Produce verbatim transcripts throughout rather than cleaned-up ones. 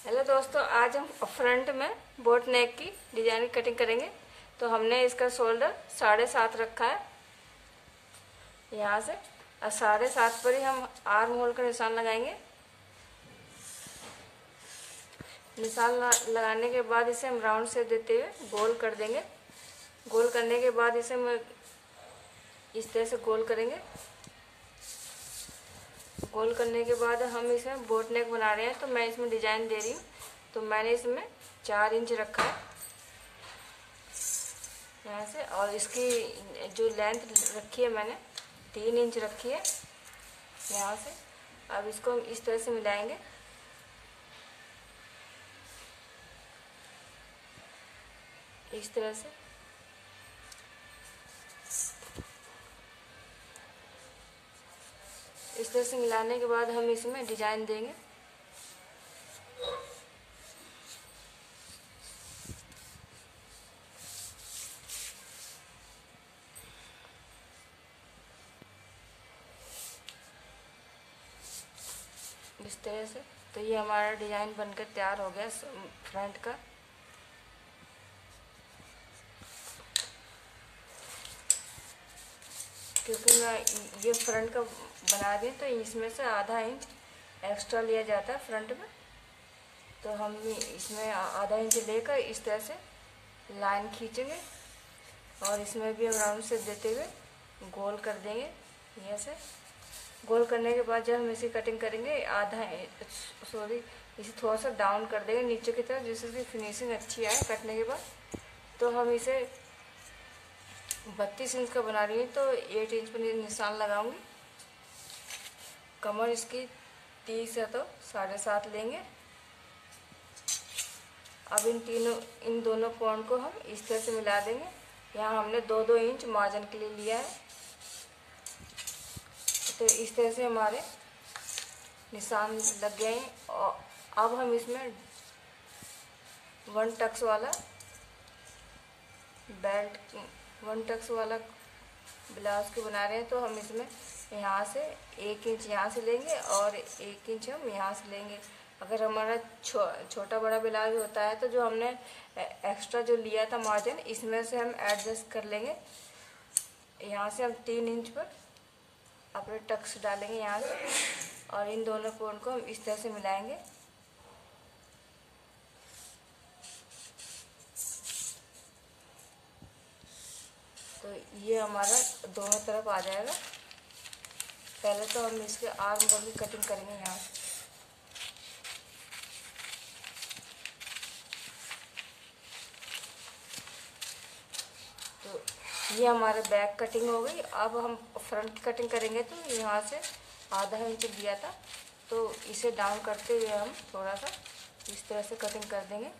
Hello दोस्तों, आज हम फ्रंट में बोट नेक की डिजाइन की कटिंग करेंगे। तो हमने इसका शोल्डर साढ़े सात रखा है यहाँ से, और साढ़े सात पर ही हम आर्म होल का निशान लगाएंगे। निशान लगाने के बाद इसे हम राउंड शेप देते हुए गोल कर देंगे। गोल करने के बाद इसे हम इस तरह से गोल करेंगे। गोल करने के बाद हम इसमें बोट नेक बना रहे हैं, तो मैं इसमें डिजाइन दे रही हूँ। तो मैंने इसमें चार इंच रखा है यहाँ से, और इसकी जो लेंथ रखी है मैंने तीन इंच रखी है यहाँ से। अब इसको हम इस तरह से मिलाएंगे। इस तरह से इस तरह से मिलाने के बाद हम इसमें डिजाइन देंगे। इस तरह से तो ये हमारा डिजाइन बनकर तैयार हो गया फ्रंट का। क्योंकि मैं ये फ्रंट का बना दें तो इसमें से आधा इंच एक्स्ट्रा लिया जाता है फ्रंट में। तो हम इसमें आधा इंच लेकर इस तरह से लाइन खींचेंगे, और इसमें भी हम राउंड शेप देते हुए गोल कर देंगे। यहाँ से गोल करने के बाद जब हम इसे कटिंग करेंगे, आधा सॉरी इसे थोड़ा सा डाउन कर देंगे नीचे की तरफ, जिससे कि फिनिशिंग अच्छी आए कटने के बाद। तो हम इसे बत्तीस इंच का बना रही हूँ, तो एट इंच पर निशान लगाऊंगी। कमर इसकी तीस है तो साढ़े सात लेंगे। अब इन तीनों इन दोनों पॉइंट को हम इस तरह से मिला देंगे। यहाँ हमने दो दो इंच मार्जिन के लिए लिया है। तो इस तरह से हमारे निशान लग गए हैं। और अब हम इसमें वन टक्स वाला बेल्ट वन टक्स वाला ब्लाउज के बना रहे हैं। तो हम इसमें यहाँ से एक इंच यहाँ से लेंगे और एक इंच हम यहाँ से लेंगे। अगर हमारा छो, छोटा बड़ा ब्लाउज होता है तो जो हमने एक्स्ट्रा जो लिया था मार्जिन, इसमें से हम एडजस्ट कर लेंगे। यहाँ से हम तीन इंच पर अपने टक्स डालेंगे यहाँ से, और इन दोनों पॉइंट को हम इस तरह से मिलाएंगे। तो ये हमारा दोनों तरफ आ जाएगा। पहले तो हम इसके आर्म होल की कटिंग करेंगे यहाँ से। तो ये हमारे बैक कटिंग हो गई। अब हम फ्रंट की कटिंग करेंगे। तो यहाँ से आधा इंच दिया था, तो इसे डाउन करते हुए हम थोड़ा सा इस तरह से कटिंग कर देंगे।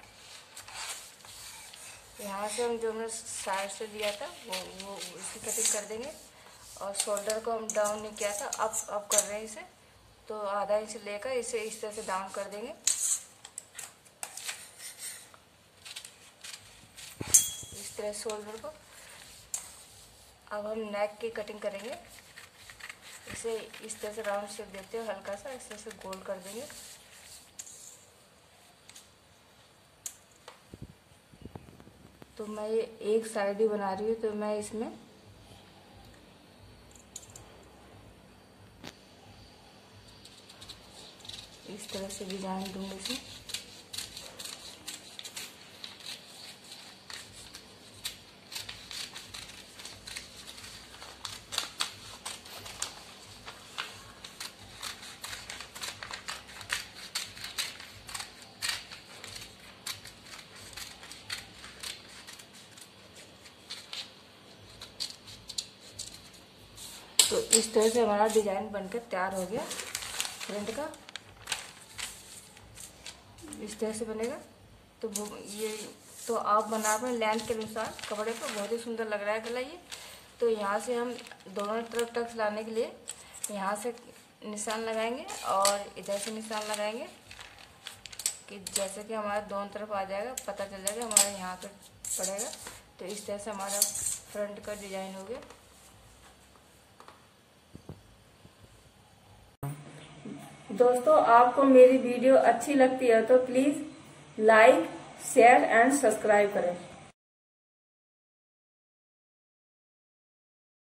यहाँ से हम जो हमने साइड से दिया था वो वो इसकी कटिंग कर देंगे। और शोल्डर को हम डाउन नहीं किया था, अब अब कर रहे हैं इसे। तो आधा इंच लेकर इसे इस तरह से डाउन कर देंगे। इस तरह शोल्डर को। अब हम नेक की कटिंग करेंगे। इसे इस तरह से राउंड शेप देते हुए हल्का सा इस तरह से गोल कर देंगे। तो मैं ये एक साइड ही बना रही हूँ, तो मैं इसमें इस तरह से डिजाइन दूंगी इसमें। तो इस तरह से हमारा डिजाइन बनकर तैयार हो गया फ्रंट का। इस तरह से बनेगा। तो ये तो आप बना अपने लेंथ के अनुसार कपड़े पर, बहुत ही सुंदर लग रहा है गला ये। तो यहाँ से हम दोनों तरफ टक्स लाने के लिए यहाँ से निशान लगाएंगे और इधर से निशान लगाएंगे, कि जैसे कि हमारा दोनों तरफ आ जाएगा, पता चल जाएगा हमारा यहाँ पे पड़ेगा। तो इस तरह से हमारा फ्रंट का डिजाइन हो गया। दोस्तों आपको मेरी वीडियो अच्छी लगती है तो please like share and subscribe करें।